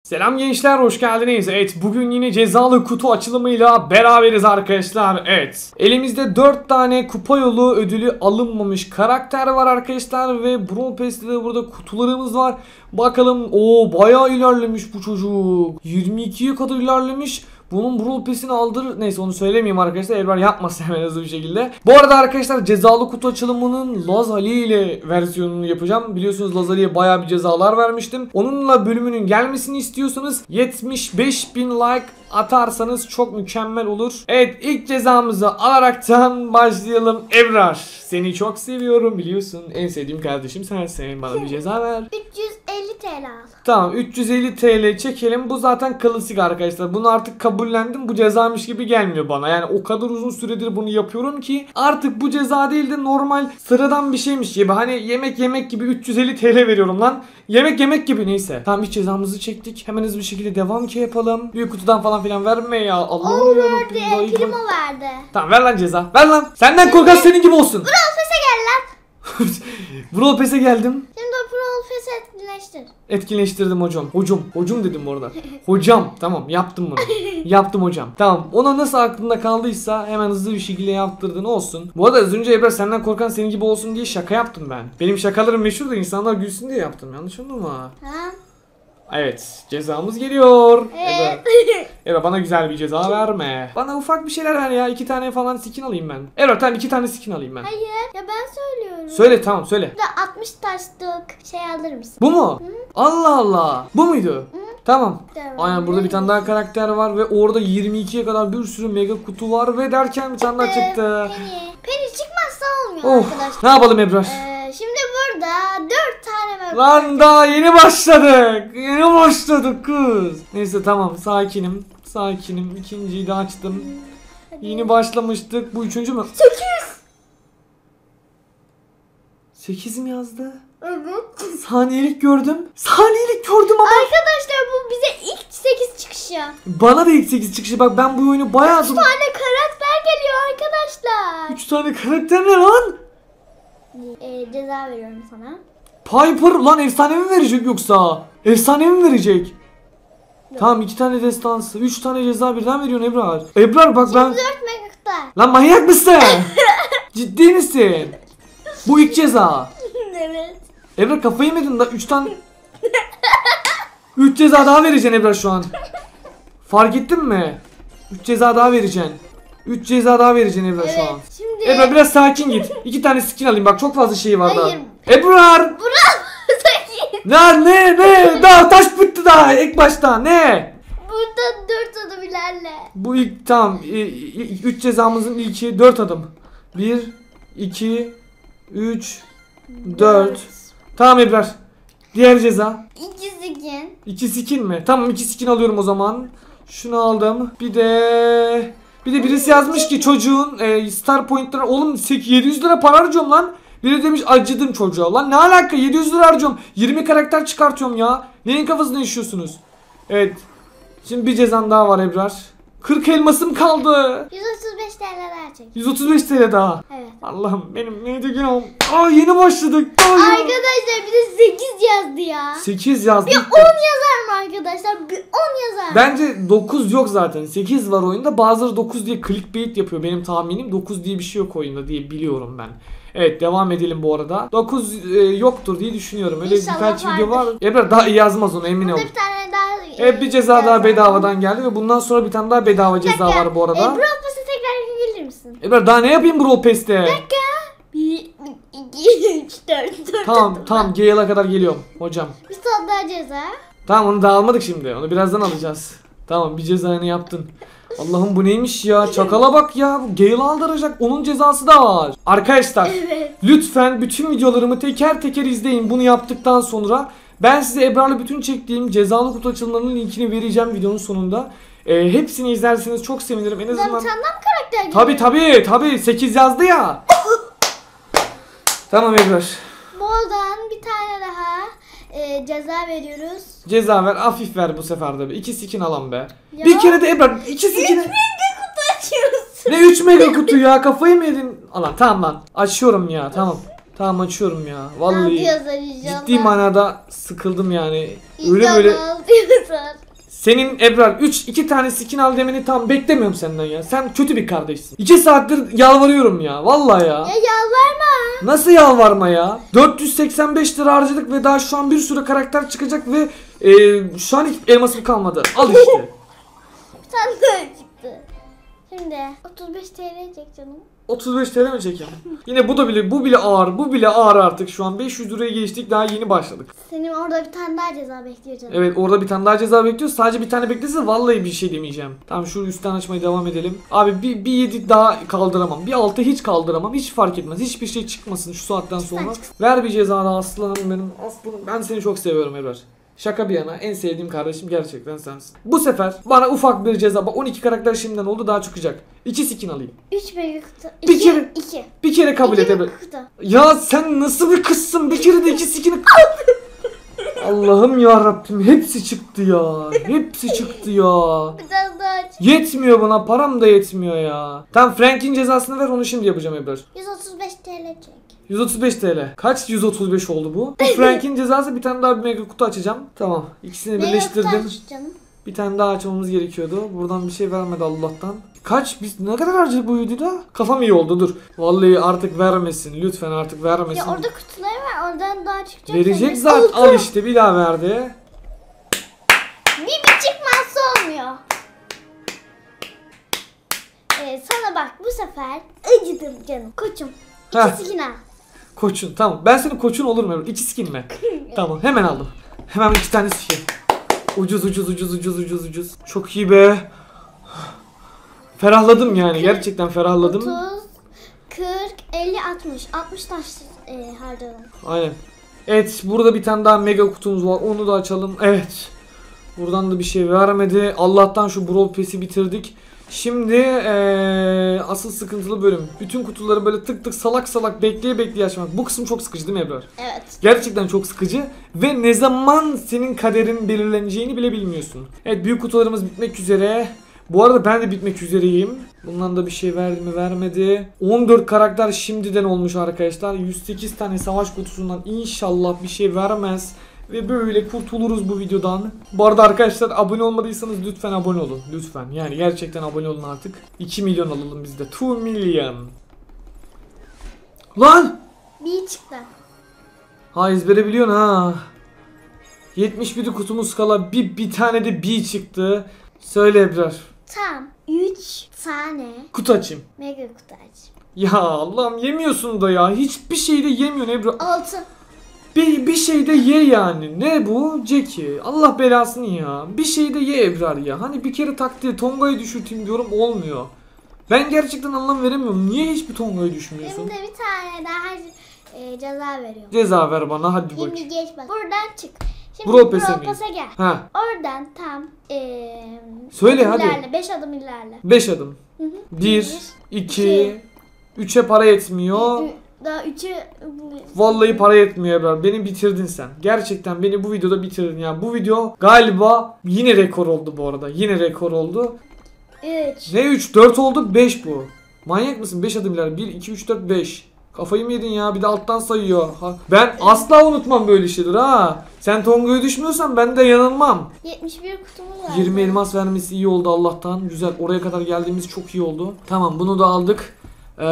Selam gençler, hoş geldiniz. Evet, bugün yine cezalı kutu açılımıyla beraberiz arkadaşlar. Evet, elimizde 4 tane kupa yolu ödülü alınmamış karakter var arkadaşlar. Ve Brawl Pass'te de burada kutularımız var. Bakalım, bayağı ilerlemiş bu çocuk. 22'ye kadar ilerlemiş. Bunun Brawl Pass'ini aldır. Neyse, onu söylemeyeyim arkadaşlar. Elber yapmasın hemen hızlı bir şekilde. Bu arada arkadaşlar, cezalı kutu açılımının Laz Ali ile versiyonunu yapacağım. Biliyorsunuz Laz Ali'ye bayağı bir cezalar vermiştim. Onunla bölümünün gelmesini istiyorsanız 75.000 like atarsanız çok mükemmel olur. Evet, ilk cezamızı alaraktan başlayalım. Ebrar, seni çok seviyorum biliyorsun. En sevdiğim kardeşim sensin. Bana bir ceza ver. 350 TL al. Tamam, 350 TL çekelim. Bu zaten klasik arkadaşlar. Bunu artık kabullendim. Bu cezamış gibi gelmiyor bana. Yani o kadar uzun süredir bunu yapıyorum ki artık bu ceza değil de normal sıradan bir şeymiş gibi. Hani yemek gibi 350 TL veriyorum lan. Yemek gibi, neyse. Tamam, ilk cezamızı çektik. Hemen hızlı bir şekilde devam ki yapalım. Büyük kutudan falan filan verme ya. Allah'ım O yarabbim. verdi. Primo verdi. Tamam, ver lan ceza. Ver lan. Senden korkan senin gibi olsun. Brawl Pass'e gel lan. Brawl Pass'e geldim. Şimdi o Brawl Pass'i etkileştir. Etkinleştirdim hocam. Hocam dedim bu arada. Hocam, tamam, yaptım bunu. Yaptım hocam. Tamam, ona nasıl aklında kaldıysa hemen hızlı bir şekilde yaptırdın, olsun. Bu arada az önce Ebrar senden korkan senin gibi olsun diye şaka yaptım ben. Benim şakalarım meşhur da insanlar gülsün diye yaptım. Yanlış anlama. Ha? Evet, cezamız geliyor. Evet. Ebrar bana güzel bir ceza verme. Bana ufak bir şeyler ver ya. 2 tane falan skin alayım ben. Ebrar tamam, 2 tane skin alayım ben. Hayır. Ya ben söylüyorum. Söyle, tamam söyle. Bir de 60 taşlık şey alır mısın? Bu mu? Allah Allah. Bu muydu? Tamam. Tamam. Aynen, burada bir tane daha karakter var ve orada 22'ye kadar bir sürü mega kutu var ve derken bir tane daha çıktı. Penny çıkmazsa olmuyor arkadaşlar. Ne yapalım Ebrar? Şimdi burada 4 tane var. Lan daha yeni başladık. Yeni başladık kız. Neyse tamam, sakinim. İkinciyi de açtım. Yeni başlamıştık. Bu üçüncü mü? 8 mi yazdı? Evet. Saniyelik gördüm ama. Arkadaşlar bu bize ilk 8 çıkışı. Bana da ilk 8 çıkışı. Bak, ben bu oyunu bayağı... 3 tane karakter geliyor arkadaşlar. 3 tane karakter ne lan? Ceza veriyorum sana. Piper lan, efsane mi verecek yoksa? Efsane mi verecek? Yok. Tamam, 2 tane destansı, 3 tane ceza birden veriyorsun Ebrar. Ebrar bak, ben... 4 megakta. Lan manyak mısın? Ciddi misin? Bu ilk ceza. Evet. Ebrar kafayı mı yedin da 3 tane... 3 ceza daha vereceksin Ebrar şu an. Fark ettin mi? 3 ceza daha vereceksin. 3 ceza daha vereceksin Ebrar şu an. Şimdi... Ebrar biraz sakin git. 2 tane skin alayım, bak çok fazla şey var daha. Hayır. Ebrar! Ne? Daha taş bitti daha ilk başta, ne? Burada 4 adım ilerle. Bu ilk, tamam, 3 cezamızın ilki 4 adım. 1, 2, 3, 4. Tamam Ebrar. Diğer ceza. 2 skin. 2 skin mi? Tamam, 2 skin alıyorum o zaman. Şunu aldım. Bir de birisi yazmış ki çocuğun star pointleri, oğlum 700 lira para harcıyorum lan. Biri demiş acıdım çocuğa. Lan ne alaka, 700 lira harcıyorum. 20 karakter çıkartıyorum ya. Neyin kafasında yaşıyorsunuz? Evet. Şimdi bir cezam daha var Ebrar. 40 elmasım kaldı. 135 TL daha çek. 135 TL daha. Evet. Allah'ım, benim neydi günahım? Yeni başladık. Arkadaşlar bir de 8 yazdı ya. 8 yazdı. Bir 10 yazar mı arkadaşlar? Bir 10 yazar. Bence 9 yok zaten. 8 var oyunda. Bazıları 9 diye clickbait yapıyor. Benim tahminim 9 diye bir şey yok oyunda diye biliyorum ben. Evet, devam edelim bu arada. 9 yoktur diye düşünüyorum. Öyle İnşallah birkaç video var. vardır. Ebrar daha iyi yazmaz onu, emin ol. Bir tane daha. Evet, bir ceza daha bedavadan geldi ve bundan sonra bir tane daha bedava ceza var bu arada. Brawl Pass'e tekrar gelir misin? Ebrar daha ne yapayım Brawl Pass'te? 1, 2, 3, 4. Tamam, Gale'a kadar geliyorum hocam. Bir son daha ceza. Tamam, onu da almadık şimdi. Onu birazdan alacağız. Tamam, bir cezanı yaptın. Allah'ım, bu neymiş ya? Çakala bak ya. Bu Gale'ı aldıracak. Onun cezası da var. Arkadaşlar, Evet. lütfen bütün videolarımı teker teker izleyin. Bunu yaptıktan sonra ben size Ebrar'la bütün çektiğim cezalı kutu açılımlarının linkini vereceğim videonun sonunda. Hepsini izlerseniz çok sevinirim. En azından... Senden mi karakter geliyor? Tabii 8 yazdı ya. Tamam Ebrar. Boldan bir tane daha ceza veriyoruz. Ceza ver, hafif ver bu sefer de. 2 skin alan be. Ya. Bir kere de Ebrar 2 skin. 3 mega kutu açıyorsun. Ne 3 mega kutu ya, kafayı mı yedin? Alan tamam lan, açıyorum ya, tamam. Tamam açıyorum ya. Ne Vallahi yapıyorsun ciddi manada sıkıldım yani. İnşallah Öyle böyle. yapıyorsun. Senin Ebrar 2 tane skin al demeni tam beklemiyorum senden ya. Sen kötü bir kardeşsin. 2 saattir yalvarıyorum ya. Vallahi ya. Ya yalvarma. Nasıl yalvarma ya? 485 lira harcadık ve daha şu an bir sürü karakter çıkacak ve şu an hiç elmasım kalmadı. Al işte. Bir tane daha çıktı. Şimdi 35 TL çek canım. 35 TL mi çekeyim? Yine bu bile ağır. Bu bile ağır artık şu an. 500 liraya geçtik, daha yeni başladık. Senin orada bir tane daha ceza bekliyor canım. Evet, orada bir tane daha ceza bekliyor. Sadece bir tane beklese vallahi bir şey demeyeceğim. Tamam, şu üstten açmaya devam edelim. Abi bir 7 daha kaldıramam. Bir 6 hiç kaldıramam. Hiç fark etmez. Hiçbir şey çıkmasın şu saatten sonra. Ver bir ceza daha aslanım benim. Aslanım, ben seni çok seviyorum Ebrar. Şaka bir yana en sevdiğim kardeşim gerçekten sensin. Bu sefer bana ufak bir ceza. Bak 12 karakter şimdiden oldu, daha çıkacak. 2 skin alayım. 3 mega kutu. Bir kere- 2. Bir kere kabul et Ebrar. kutu. Ya sen nasıl bir kızsın? Bir kere de 2 skin'i... Allah'ım ya Rabbim, hepsi çıktı ya. Hepsi çıktı ya. Bir tane daha aç. Yetmiyor bana, param da yetmiyor ya. Tamam, Frank'in cezasını ver, onu şimdi yapacağım Ebrar. 135 TL çek. 135 TL. Kaç 135 oldu bu? Bu Frank'in cezası, bir tane daha bir mega kutu açacağım. Tamam, ikisini Mega birleştirdim. kutu aç canım. Bir tane daha açmamız gerekiyordu. Buradan bir şey vermedi Allah'tan. Kaç? Biz ne kadar harcadık bu videoda? Kafam iyi oldu, dur. Vallahi artık vermesin. Lütfen artık vermesin. Ya orada kutuları var, oradan daha çıkacak. Verecek sana. zaten. Al işte, bir daha verdi. Bir çıkmazsa olmuyor. Sana bak bu sefer acıdım canım. Koçum. Heh. İkisini al. Koçun, tamam. Ben senin koçun olurum Ebru. 2 skin mi? Tamam, hemen aldım. Hemen 2 tane skin. Ucuz. Çok iyi be. Ferahladım yani. Gerçekten ferahladım. 30, 40, 50, 60. 60 taş harcadım. Aynen. Evet, burada bir tane daha mega kutumuz var. Onu da açalım. Evet. Buradan da bir şey vermedi. Allah'tan şu Brawl Pass'i bitirdik. Şimdi asıl sıkıntılı bölüm. Bütün kutuları böyle tık tık salak bekleye açmak. Bu kısım çok sıkıcı değil mi Ebrar? Evet. Gerçekten çok sıkıcı ve ne zaman senin kaderin belirleneceğini bile bilmiyorsun. Evet, büyük kutularımız bitmek üzere. Bu arada ben de bitmek üzereyim. Bundan da bir şey verdi mi, vermedi. 14 karakter şimdiden olmuş arkadaşlar. 108 tane savaş kutusundan inşallah bir şey vermez. Ve böyle kurtuluruz bu videodan. Bu arada arkadaşlar, abone olmadıysanız lütfen abone olun. Lütfen, yani gerçekten abone olun artık. 2 milyon alalım biz de. 2 milyon. Lan! Bir çıktı. Ha, ezbere biliyorsun ha. 71 kutumuz kala bir tane de B çıktı. Söyle Ebrar. Tam 3 tane Kutu açayım. mega kutu aç. Ya Allah'ım, yemiyorsun da ya. Hiçbir şey de yemiyorsun Ebrar. 6. Bir şey de ye yani. Ne bu? Jackie. Allah belasını ya. Bir şey de ye Ebrar ya. Hani bir kere taktiği Tonga'yı düşürteyim diyorum, olmuyor. Ben gerçekten anlam veremiyorum. Niye hiçbir Tonga'yı düşmüyorsun? Şimdi bir tane daha ceza veriyorum. Ceza ver bana, hadi Şimdi bakayım. geç bak. Buradan çık. Şimdi Brawl Pass'e mi? Pass'e gel. Ha, Oradan tam söyle hadi. ilerle. 5 adım ilerle. 5 adım. Hı hı. 1, 2, 3'e para yetmiyor. Daha 3'ü Vallahi para yetmiyor Ebrar. Beni bitirdin sen. Gerçekten beni bu videoda bitirdin ya. Bu video galiba yine rekor oldu bu arada. Yine rekor oldu. 3. Ne 3? 4 oldu, 5 bu. Manyak mısın? 5 adım ileri. 1, 2, 3, 4, 5. Kafayı mı yedin ya? Bir de alttan sayıyor. Ben asla unutmam böyle şeyler ha. Sen Tonga'yı düşmüyorsan ben de yanılmam. 71 kutumuz var. 20 elmas vermesi iyi oldu Allah'tan. Güzel. Oraya kadar geldiğimiz çok iyi oldu. Tamam, bunu da aldık.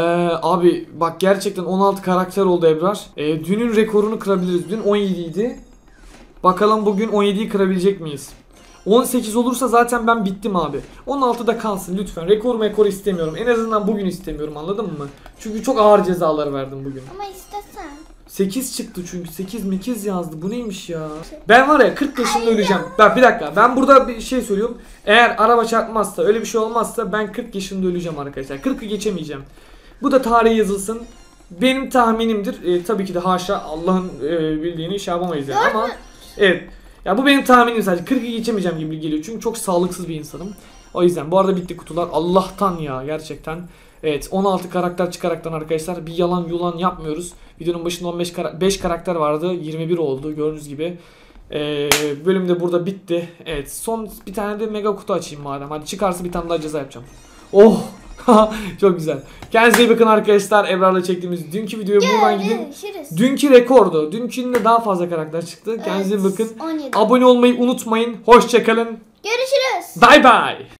Abi bak, gerçekten 16 karakter oldu Ebrar. Dünün rekorunu kırabiliriz. Dün 17 idi. Bakalım bugün 17'yi kırabilecek miyiz? 18 olursa zaten ben bittim abi. 16'da kalsın lütfen. Rekor istemiyorum. En azından bugün istemiyorum, anladın mı? Çünkü çok ağır cezalar verdim bugün. Ama istesen. 8 çıktı çünkü. 8 mekiz yazdı. Bu neymiş ya? Ben var ya 40 yaşında öleceğim. Bak bir dakika. Ben burada bir şey söylüyorum. Eğer araba çarpmazsa, öyle bir şey olmazsa ben 40 yaşında öleceğim arkadaşlar. 40'ı geçemeyeceğim. Bu da tarihe yazılsın. Benim tahminimdir. Tabii ki de haşa, Allah'ın bildiğini şey yapamayız yani. Ama evet. Ya bu benim tahminim sadece. 40'ı geçemeyeceğim gibi geliyor. Çünkü çok sağlıksız bir insanım. O yüzden bu arada bitti kutular. Allah'tan ya, gerçekten. Evet, 16 karakter çıkaraktan arkadaşlar bir yalan yulan yapmıyoruz. Videonun başında 5 karakter vardı. 21 oldu gördüğünüz gibi. Bölüm de burada bitti. Evet, son bir tane de mega kutu açayım madem. Hadi çıkarsa bir tane daha ceza yapacağım. Oh! Çok güzel. Kendinize iyi bakın arkadaşlar. Ebrar'la çektiğimiz dünkü videoya buradan gidin. Görüşürüz. Dünkü rekordu. Dünkünde daha fazla karakter çıktı. Kendinize iyi bakın. 17. Abone olmayı unutmayın. Hoşçakalın. Görüşürüz. Bye bye.